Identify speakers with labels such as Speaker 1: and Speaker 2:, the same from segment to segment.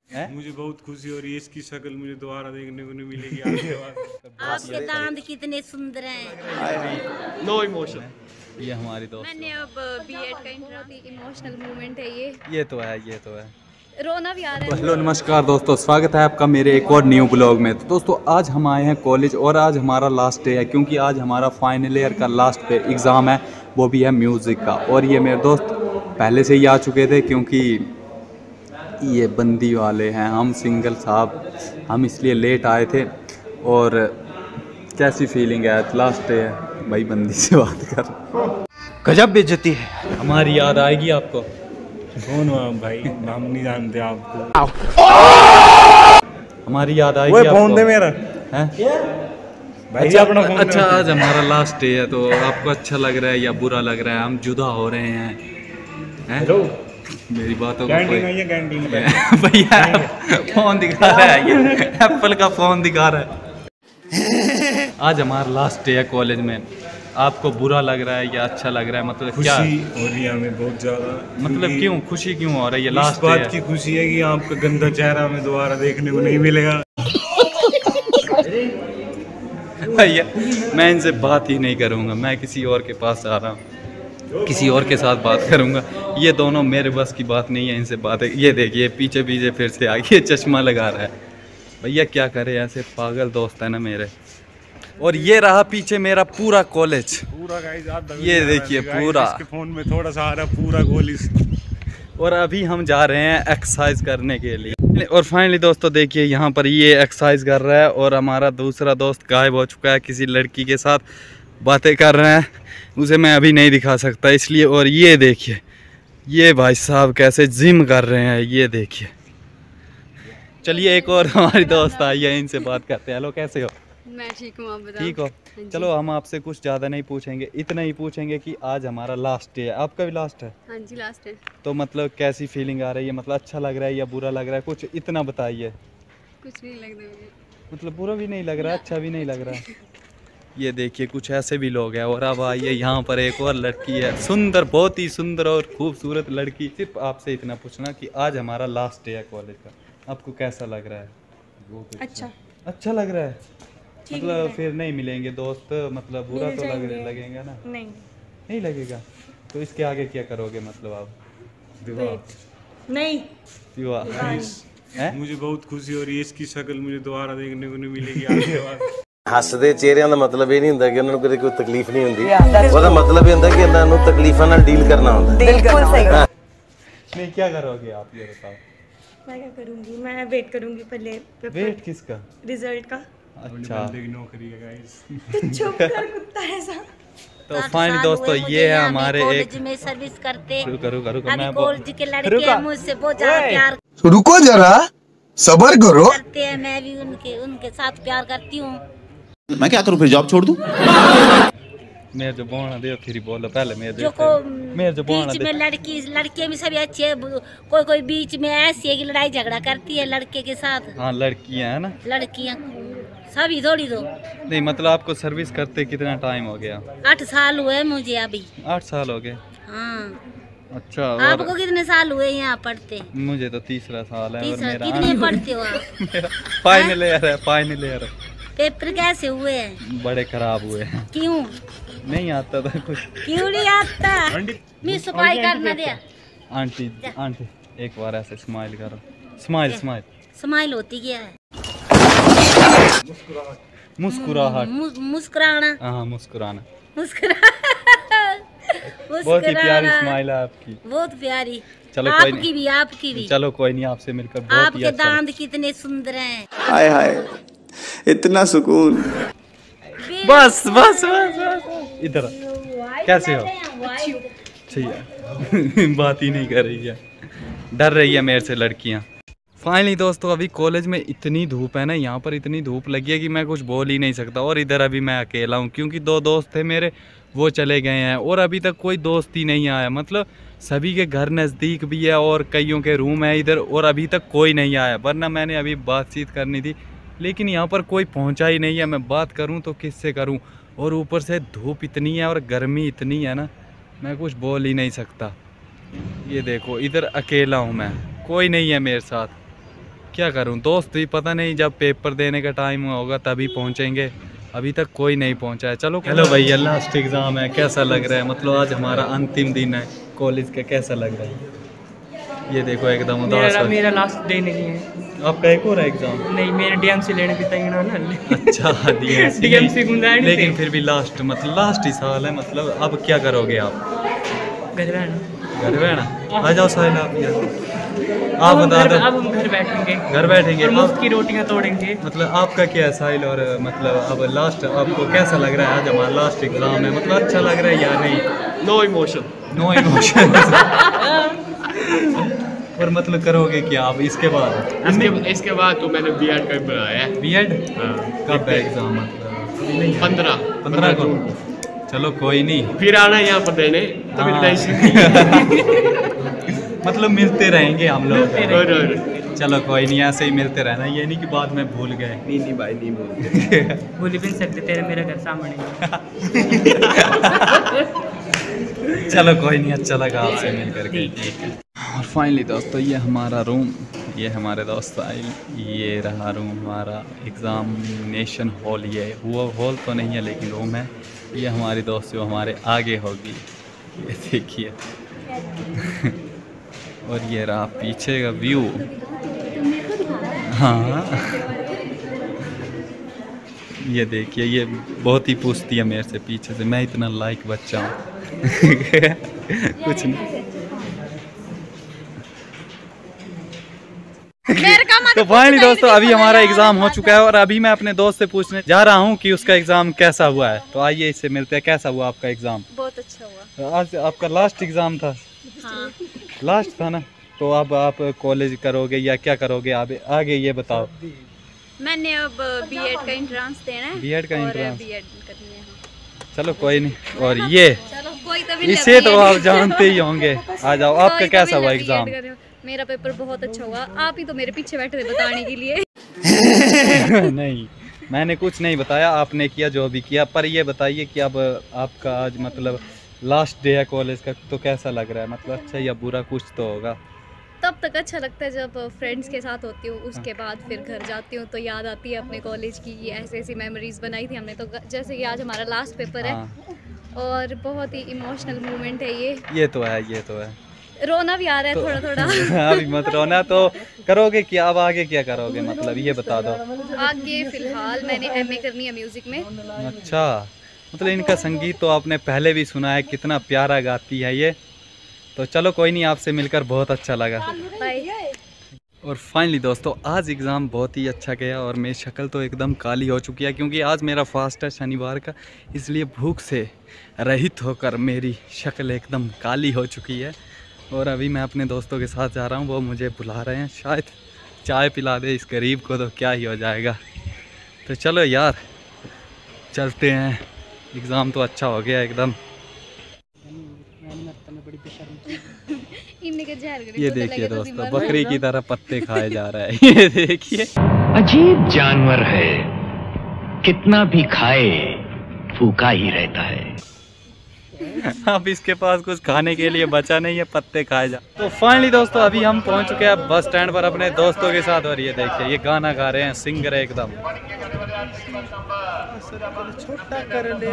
Speaker 1: मुझे बहुत खुशी हो रही है, इसकी शक्ल मुझे दोबारा देखने को नहीं मिलेगी आपके बाद।
Speaker 2: आपके दांत कितने सुंदर हैं।
Speaker 3: No emotion. ये हमारी दोस्त,
Speaker 4: मैंने अब बीएड का बहुत ही इमोशनल मोमेंट है
Speaker 3: ये तो है।
Speaker 4: रोना भी आ रहा है।
Speaker 3: हेलो नमस्कार दोस्तों, स्वागत है आपका मेरे एक और न्यू ब्लॉग में। तो दोस्तों आज हम आए हैं कॉलेज और आज हमारा लास्ट डे है, क्योंकि आज हमारा फाइनल ईयर का लास्ट डे एग्ज़ाम है, वो भी है म्यूज़िक का। और ये मेरे दोस्त पहले से ही आ चुके थे, क्योंकि ये बंदी वाले हैं, हम सिंगल साहब, हम इसलिए लेट आए थे। और कैसी फीलिंग है, लास्ट डे है भाई, बंदी से बात कर, गजब बेइज्जती है। हमारी याद आएगी आपको?
Speaker 1: कौन हो आप भाई? नाम नहीं जानते आपको।
Speaker 3: हमारी याद आएगी आपको?
Speaker 1: फोन दे मेरा
Speaker 3: हैं?
Speaker 1: भाई अपना फोन।
Speaker 3: अच्छा आज हमारा लास्ट डे है, तो आपको अच्छा लग रहा है या बुरा लग रहा है? हम जुदा हो रहे हैं,
Speaker 1: हेलो
Speaker 3: मेरी बातों को
Speaker 1: कैंटीन है, ये कैंटीन है
Speaker 3: भैया फोन दिखा रहा है, ये एप्पल का फोन दिखा रहा है। आज हमारा लास्ट डे है कॉलेज में। आपको बुरा लग रहा है या अच्छा लग रहा है? मतलब क्या
Speaker 1: खुशी हो रही है हमें बहुत ज्यादा।
Speaker 3: मतलब क्यों खुशी क्यों हो रही है?
Speaker 1: इस
Speaker 3: लास्ट
Speaker 1: बात की खुशी है कि आपका गंदा चेहरा हमें दोबारा देखने को नहीं मिलेगा।
Speaker 3: भैया मैं इनसे बात ही नहीं करूँगा, मैं किसी और के पास आ रहा हूँ, किसी और के साथ बात करूँगा। ये दोनों मेरे बस की बात नहीं है, इनसे बात है। ये देखिए पीछे पीछे फिर से आगे चश्मा लगा रहा है। भैया क्या करे, ऐसे पागल दोस्त है ना मेरे। और ये रहा पीछे मेरा पूरा कॉलेज,
Speaker 1: पूरा गाइस
Speaker 3: ये देखिए पूरा।
Speaker 1: इसके फोन में थोड़ा सा आ रहा पूरा कॉलेज।
Speaker 3: और अभी हम जा रहे हैं एक्सरसाइज करने के लिए। और फाइनली दोस्तों देखिए यहाँ पर ये एक्सरसाइज कर रहा है और हमारा दूसरा दोस्त गायब हो चुका है, किसी लड़की के साथ बातें कर रहे हैं, उसे मैं अभी नहीं दिखा सकता इसलिए। और ये देखिए ये भाई साहब कैसे जिम कर रहे हैं, ये देखिए। चलिए एक और हमारी दोस्त आई है, इनसे बात करते हैं। हेलो कैसे हो?
Speaker 4: मैं ठीक हूँ, आप बताओ।
Speaker 3: ठीक हो? चलो हम आपसे कुछ ज़्यादा नहीं पूछेंगे, इतना ही पूछेंगे कि आज हमारा लास्ट डे है। आपका भी लास्ट है?
Speaker 4: हाँ जी लास्ट है।
Speaker 3: तो मतलब कैसी फीलिंग आ रही है? मतलब अच्छा लग रहा है या बुरा लग रहा है? कुछ इतना बताइए।
Speaker 4: कुछ नहीं लग रहा मुझे।
Speaker 3: मतलब बुरा भी नहीं लग रहा है, अच्छा भी नहीं लग रहा है। ये देखिए कुछ ऐसे भी लोग हैं। और अब आइए यहाँ पर एक और लड़की है, सुंदर, बहुत ही सुंदर और खूबसूरत लड़की। सिर्फ आपसे इतना पूछना कि आज हमारा लास्ट डे है कॉलेज का, आपको कैसा लग रहा है? बहुत अच्छा लग रहा है। मतलब फिर नहीं मिलेंगे दोस्त, मतलब बुरा तो लगेगा ना? नहीं लगेगा। तो इसके आगे क्या करोगे? मतलब आप विवाह?
Speaker 2: नहीं
Speaker 3: विवाह।
Speaker 1: मुझे बहुत खुशी हो रही है, इसकी शक्ल मुझे दोबारा देखने को नहीं मिलेगी आपके बाद।
Speaker 5: ਹੱਸਦੇ ਚਿਹਰਿਆਂ ਦਾ ਮਤਲਬ ਇਹ ਨਹੀਂ ਹੁੰਦਾ ਕਿ ਉਹਨਾਂ ਨੂੰ ਕੋਈ ਤਕਲੀਫ ਨਹੀਂ ਹੁੰਦੀ, ਉਹਦਾ ਮਤਲਬ ਇਹ ਹੁੰਦਾ ਕਿ ਇਹਨਾਂ ਨੂੰ ਤਕਲੀਫਾਂ ਨਾਲ ਡੀਲ ਕਰਨਾ ਹੁੰਦਾ।
Speaker 2: बिल्कुल सही।
Speaker 3: नहीं क्या करोगे आप, ये बताओ।
Speaker 2: मैं क्या करूंगी, मैं वेट करूंगी पहले
Speaker 3: वेट किसका?
Speaker 2: रिजल्ट का।
Speaker 3: अच्छा
Speaker 1: बंदे की नौकरी है गाइस।
Speaker 2: तो चुप कर कुत्ता ऐसा।
Speaker 3: तो फाइनली दोस्तों ये है हमारे एक
Speaker 2: कॉलेज में सर्विस करते।
Speaker 3: रुको
Speaker 2: अभी कॉलेज के लड़के मुझसे बहुत ज्यादा प्यार
Speaker 6: रुको जरा सबर करो
Speaker 2: करते हैं, मैं भी उनके साथ प्यार करती हूँ।
Speaker 6: मैं क्या करूं, फिर जॉब छोड़ दूं?
Speaker 3: मेरे जो बोलना दे फिर बोलो पहले।
Speaker 2: जो को बीच में लड़के भी सभी अच्छे है, कोई बीच में ऐसी है कि लड़ाई झगड़ा करती है लड़के के साथ।
Speaker 3: हाँ लड़कियां है ना,
Speaker 2: लड़कियां सभी थोड़ी दो।
Speaker 3: नहीं मतलब आपको सर्विस करते कितना टाइम हो गया?
Speaker 2: 8 साल हुए मुझे अभी।
Speaker 3: 8 साल हो गए?
Speaker 2: हाँ।
Speaker 3: अच्छा।
Speaker 2: आपको कितने साल हुए यहाँ पढ़ते?
Speaker 3: मुझे तो तीसरा साल है। और मेरा
Speaker 2: कितने पढ़ते हो आप?
Speaker 3: फाइनल ईयर है, फाइनल ईयर है।
Speaker 2: पेपर कैसे हुए हैं?
Speaker 3: बड़े खराब हुए हैं।
Speaker 2: क्यों
Speaker 3: नहीं आता था कुछ।
Speaker 2: क्यों नहीं आता? मैं सफाई करना दिया।
Speaker 3: आंटी एक बार ऐसे स्माइल करो, स्माइल स्माइल।
Speaker 2: स्माइल होती क्या है?
Speaker 3: मुस्कुराहट।
Speaker 2: मुस्कुराना।
Speaker 3: हाँ मुस्कुराना।
Speaker 2: बहुत
Speaker 3: ही प्यारी स्माइल है आपकी,
Speaker 2: बहुत प्यारी।
Speaker 3: चलो
Speaker 2: आपकी भी।
Speaker 3: चलो कोई नहीं, आपसे मिलकर बहुत ही
Speaker 2: आपके
Speaker 3: अच्छा।
Speaker 2: दांत कितने सुंदर हैं।
Speaker 6: हाय हाय इतना सुकून।
Speaker 3: बस बस बस बस इधर कैसे हो? अच्छी है। बात ही नहीं कर रही है, डर रही है मेरे से लड़कियां। फाइनली दोस्तों अभी कॉलेज में इतनी धूप है ना, यहाँ पर इतनी धूप लगी है कि मैं कुछ बोल ही नहीं सकता। और इधर अभी मैं अकेला हूँ, क्योंकि 2 दोस्त थे मेरे, वो चले गए हैं और अभी तक कोई दोस्त ही नहीं आया। मतलब सभी के घर नज़दीक भी है और कईयों के रूम है इधर, और अभी तक कोई नहीं आया। वरना मैंने अभी बातचीत करनी थी, लेकिन यहाँ पर कोई पहुँचा ही नहीं है। मैं बात करूँ तो किससे करूँ? और ऊपर से धूप इतनी है और गर्मी इतनी है ना, मैं कुछ बोल ही नहीं सकता। ये देखो इधर अकेला हूँ मैं, कोई नहीं है मेरे साथ। क्या करूं, दोस्त भी पता नहीं जब पेपर देने का टाइम होगा तभी पहुंचेंगे, अभी तक कोई नहीं पहुंचा है। चलो हेलो भैया, लास्ट एग्ज़ाम है, कैसा लग रहा है? मतलब आज हमारा अंतिम दिन है कॉलेज का, कैसा लग रहा है? ये देखो एकदम उदास है।
Speaker 7: मेरा लास्ट डे नहीं है।
Speaker 3: आपका एक और एग्ज़ाम?
Speaker 7: नहीं, मेरे डीएमसी लेने भी तैयार ना।
Speaker 3: अच्छा
Speaker 7: डीएमसी गुंडा है,
Speaker 3: लेकिन फिर भी लास्ट मतलब लास्ट ही साल है, मतलब अब क्या करोगे आप?
Speaker 7: घर रहना।
Speaker 3: घर रहना? आ जाओ साहिल आप यार, आप बता दो।
Speaker 7: अब हम घर बैठेंगे,
Speaker 3: घर बैठेंगे
Speaker 7: और मुफ्त की रोटियां तोड़ेंगे।
Speaker 3: मतलब आपका क्या है साहिल? और मतलब अब लास्ट आपको कैसा लग रहा है? आज हमारा लास्ट एग्ज़ाम है, मतलब अच्छा लग रहा है या नहीं?
Speaker 1: No emotion.
Speaker 3: No emotion. और मतलब करोगे क्या आप इसके बाद?
Speaker 1: इसके बाद तो मैंने बीएड का बनाया है।
Speaker 3: बीएड कब है एग्ज़ाम? मतलब 15 को। चलो कोई नहीं,
Speaker 1: फिर आना यहाँ पर देने, तभी
Speaker 3: हाँ।
Speaker 1: लड़ाई
Speaker 3: मतलब मिलते रहेंगे हम लोग।
Speaker 1: और
Speaker 3: चलो कोई नहीं, ऐसे ही मिलते रहना, ये नहीं कि बाद में भूल गए।
Speaker 1: नहीं भाई नहीं बोलते।
Speaker 7: भूल भी नहीं सकते, तेरे मेरा घर सामने।
Speaker 3: चलो कोई नहीं, अच्छा लगा आपसे मिल करके। ठीक है। और फाइनली दोस्तों ये हमारा रूम, ये हमारे दोस्त साहिल, ये रहा रूम हमारा एग्ज़ामिनेशन हॉल। ये वो हॉल तो नहीं है लेकिन रूम है। ये हमारी दोस्त जो हमारे आगे होगी, ये देखिए। और ये रहा पीछे का व्यू। हाँ ये देखिए, ये बहुत ही पूछती है मेरे से पीछे से, मैं इतना लाइक बच्चा हूँ। कुछ नहीं। तो फाइनली दोस्तों अभी हमारा एग्जाम हो चुका है और अभी मैं अपने दोस्त से पूछने जा रहा हूँ कि उसका एग्जाम कैसा हुआ है। तो आइए इससे मिलते हैं। कैसा हुआ आपका एग्जाम?
Speaker 4: बहुत अच्छा हुआ।
Speaker 3: तो आज आपका लास्ट एग्जाम था?
Speaker 4: हाँ।
Speaker 3: लास्ट था ना? तो अब आप कॉलेज करोगे या क्या करोगे आप आगे, ये बताओ।
Speaker 4: मैंने अब बीएड का एंट्रेंस देना है।
Speaker 3: बीएड का एंट्रेंस?
Speaker 4: बीएड करनी है। हाँ।
Speaker 3: चलो कोई नहीं। और ये
Speaker 4: चलो कोई तो भी
Speaker 3: इसे तो आप जानते ही होंगे। आ जाओ, आपका कैसा हुआ एग्जाम?
Speaker 4: मेरा पेपर बहुत अच्छा हुआ। आप ही तो मेरे पीछे बैठे थे बताने के लिए।
Speaker 3: नहीं, मैंने कुछ नहीं बताया, आपने किया जो भी किया। पर ये बताइए कि अब आपका आज मतलब लास्ट डे है कॉलेज का, तो कैसा लग रहा है? मतलब अच्छा या बुरा कुछ तो होगा।
Speaker 4: तब तक अच्छा लगता है जब फ्रेंड्स के साथ होती हूँ, उसके बाद फिर घर जाती हूँ तो याद आती है अपने कॉलेज की, ये ऐसी ऐसी मेमोरीज बनाई थी हमने। तो जैसे कि आज हमारा लास्ट पेपर है और बहुत ही इमोशनल मोमेंट है ये
Speaker 3: तो है, ये तो है।
Speaker 4: रोना भी आ रहा है
Speaker 3: तो,
Speaker 4: थोड़ा थोड़ा।
Speaker 3: अभी मत रोना। तो करोगे क्या अब आगे, क्या करोगे मतलब ये बता दो।
Speaker 4: आगे फिलहाल मैंने एमए करनी है म्यूजिक में।
Speaker 3: अच्छा, मतलब इनका संगीत तो आपने पहले भी सुना है, कितना प्यारा गाती है ये। तो चलो कोई नहीं, आपसे मिलकर बहुत अच्छा लगा।
Speaker 4: बाय।
Speaker 3: और फाइनली दोस्तों आज एग्ज़ाम बहुत ही अच्छा गया और मेरी शक्ल तो एकदम काली हो चुकी है क्योंकि आज मेरा फास्ट है शनिवार का, इसलिए भूख से रहित होकर मेरी शक्ल एकदम काली हो चुकी है। और अभी मैं अपने दोस्तों के साथ जा रहा हूँ, वो मुझे बुला रहे हैं, शायद चाय पिला दे इस गरीब को तो क्या ही हो जाएगा। तो चलो यार चलते हैं, एग्ज़ाम तो अच्छा हो गया एकदम। ये देखिए दोस्तों, बकरी की तरह पत्ते खाए जा रहा है। ये देखिए,
Speaker 8: अजीब जानवर है, कितना भी खाए फूका ही रहता है।
Speaker 3: अब इसके पास कुछ खाने के लिए बचा नहीं है, पत्ते खाए जा। तो फाइनली दोस्तों अभी हम पहुंच चुके हैं बस स्टैंड पर अपने दोस्तों के साथ। और ये देखिए, ये गाना गा रहे हैं, सिंगर है एकदम।
Speaker 1: छोटा कर ले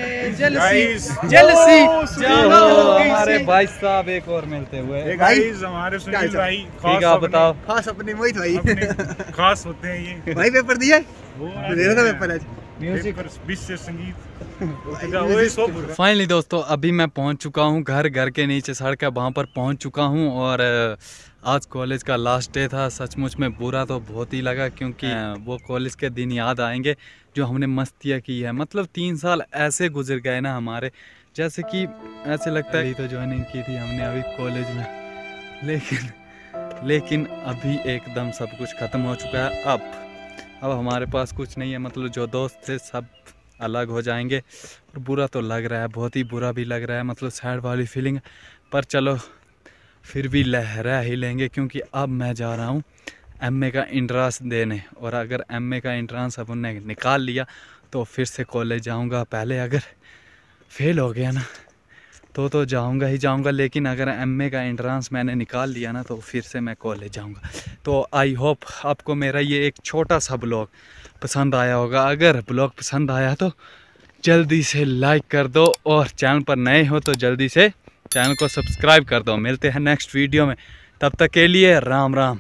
Speaker 3: हमारे भाई साहब एक और मिलते हुए।
Speaker 1: हमारे सुनील भाई
Speaker 3: ठीक है, आप बताओ।
Speaker 9: खास अपने मोहित भाई
Speaker 1: खास होते हैं ये
Speaker 9: भाई। पेपर दिया
Speaker 1: वो
Speaker 9: पेपर आज
Speaker 3: म्यूजिक
Speaker 1: विश्व संगीत।
Speaker 3: फाइनली दोस्तों अभी मैं पहुंच चुका हूं, घर के नीचे सड़क है वहां पर पहुंच चुका हूं। और आज कॉलेज का लास्ट डे था। सचमुच में बुरा तो बहुत ही लगा क्योंकि वो कॉलेज के दिन याद आएंगे जो हमने मस्तियाँ की है। मतलब 3 साल ऐसे गुजर गए ना हमारे, जैसे कि ऐसे लगता है तो ज्वाइनिंग की थी हमने अभी कॉलेज में, लेकिन अभी एकदम सब कुछ ख़त्म हो चुका है। अब हमारे पास कुछ नहीं है, मतलब जो दोस्त थे सब अलग हो जाएंगे। और बुरा तो लग रहा है, बहुत ही बुरा भी लग रहा है, मतलब सैड वाली फीलिंग। पर चलो फिर भी लहरा ही लेंगे क्योंकि अब मैं जा रहा हूँ एमए का एंट्रेंस देने। और अगर एमए का एंट्रेंस अपन ने निकाल लिया तो फिर से कॉलेज जाऊँगा। पहले अगर फेल हो गया ना तो जाऊंगा ही जाऊंगा, लेकिन अगर एमए का एंट्रेंस मैंने निकाल लिया ना तो फिर से मैं कॉलेज जाऊंगा। तो आई होप आपको मेरा ये एक छोटा सा ब्लॉग पसंद आया होगा। अगर ब्लॉग पसंद आया तो जल्दी से लाइक कर दो, और चैनल पर नए हो तो जल्दी से चैनल को सब्सक्राइब कर दो। मिलते हैं नेक्स्ट वीडियो में, तब तक के लिए राम राम।